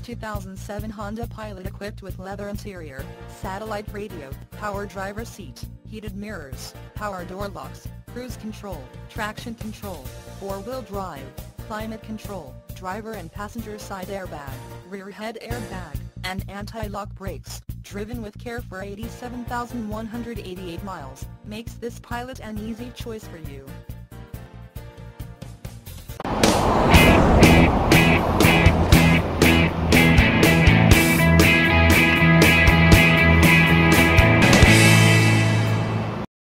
2007 Honda Pilot equipped with leather interior, satellite radio, power driver seat, heated mirrors, power door locks, cruise control, traction control, 4-wheel drive, climate control, driver and passenger side airbag, rear head airbag, and anti-lock brakes. Driven with care for 87,188 miles, makes this Pilot an easy choice for you.